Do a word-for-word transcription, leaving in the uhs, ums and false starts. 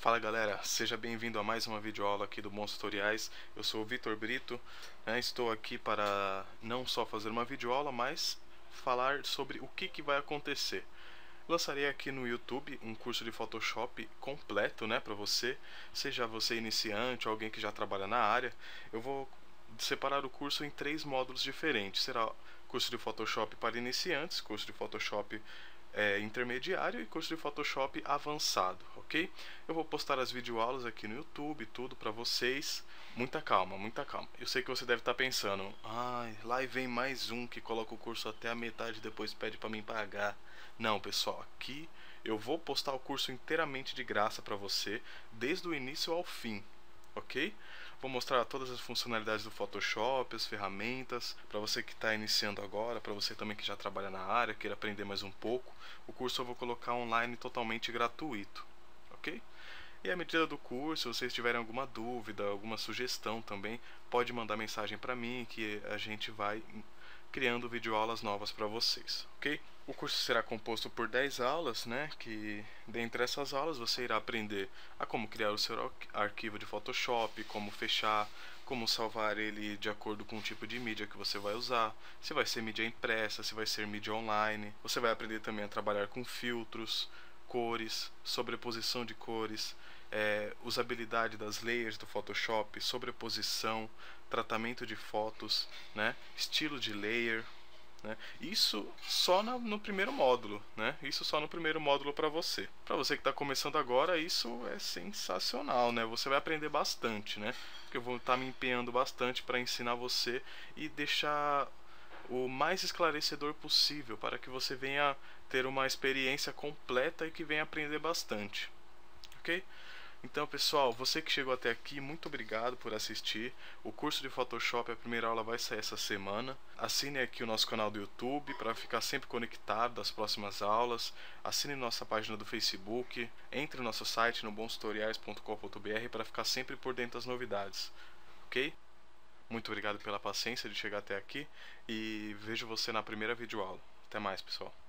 Fala galera, seja bem-vindo a mais uma videoaula aqui do Bons Tutoriais. Eu sou o Vitor Brito, né? Estou aqui para não só fazer uma videoaula, mas falar sobre o que, que vai acontecer. Lançarei aqui no YouTube um curso de Photoshop completo, né, para você, seja você iniciante ou alguém que já trabalha na área. Eu vou separar o curso em três módulos diferentes. Será curso de Photoshop para iniciantes, curso de Photoshop É, intermediário e curso de Photoshop avançado, ok? Eu vou postar as videoaulas aqui no YouTube, tudo pra vocês. Muita calma, muita calma. Eu sei que você deve estar pensando, ai, lá vem mais um que coloca o curso até a metade e depois pede pra mim pagar. Não, pessoal, aqui eu vou postar o curso inteiramente de graça pra você, desde o início ao fim, ok? Vou mostrar todas as funcionalidades do Photoshop, as ferramentas, para você que está iniciando agora, para você também que já trabalha na área, queira aprender mais um pouco. O curso eu vou colocar online totalmente gratuito, ok? E à medida do curso, se vocês tiverem alguma dúvida, alguma sugestão também, pode mandar mensagem para mim que a gente vai criando videoaulas novas para vocês, ok? O curso será composto por dez aulas, né? Que dentre essas aulas você irá aprender a como criar o seu arquivo de Photoshop, como fechar, como salvar ele de acordo com o tipo de mídia que você vai usar, se vai ser mídia impressa, se vai ser mídia online. Você vai aprender também a trabalhar com filtros, cores, sobreposição de cores, é, usabilidade das layers do Photoshop, sobreposição, tratamento de fotos, né, estilo de layer, né, isso só na, no primeiro módulo, né, isso só no primeiro módulo para você. Para você que está começando agora, isso é sensacional, né, você vai aprender bastante, né, porque eu vou estar tá me empenhando bastante para ensinar você e deixar o mais esclarecedor possível para que você venha ter uma experiência completa e que venha aprender bastante, ok? Então pessoal, você que chegou até aqui, muito obrigado por assistir. O curso de Photoshop, a primeira aula vai sair essa semana. Assine aqui o nosso canal do YouTube para ficar sempre conectado das próximas aulas. Assine nossa página do Facebook. Entre no nosso site no bons tutoriais ponto com ponto br para ficar sempre por dentro das novidades, ok? Muito obrigado pela paciência de chegar até aqui e vejo você na primeira videoaula. Até mais, pessoal.